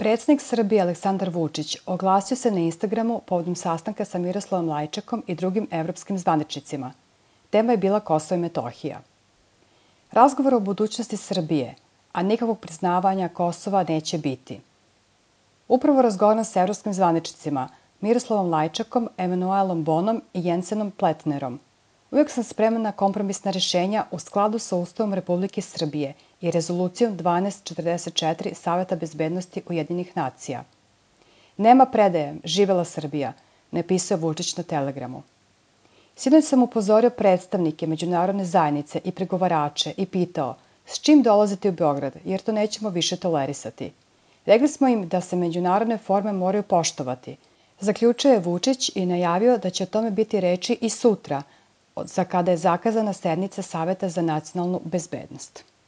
Predsednik Srbije Aleksandar Vučić oglasio se na Instagramu povodom sastanka sa Miroslavom Lajčakom i drugim evropskim zvaničnicima. Tema je bila Kosovo i Metohija. Razgovor o budućnosti Srbije, a nikakvog priznavanja Kosova neće biti. Upravo razgovaram sa evropskim zvaničnicima Miroslavom Lajčakom, Emanuelom Bonom i Jensenom Pletnerom. Uvijek sam spreman na kompromisna rešenja u skladu sa Ustavom Republike Srbije i rezolucijom 1244 Saveta bezbednosti Ujedinjenih nacija. Nema predaje, živela Srbija, napisao Vučić na Telegramu. Sinoć sam upozorio predstavnike međunarodne zajednice i pregovarače i pitao s čim dolazite u Beograd, jer to nećemo više tolerisati. Rekli smo im da se međunarodne forme moraju poštovati. Zaključio je Vučić i najavio da će o tome biti reči i sutra, za kada je zakazana sednica Saveta za nacionalnu bezbednost.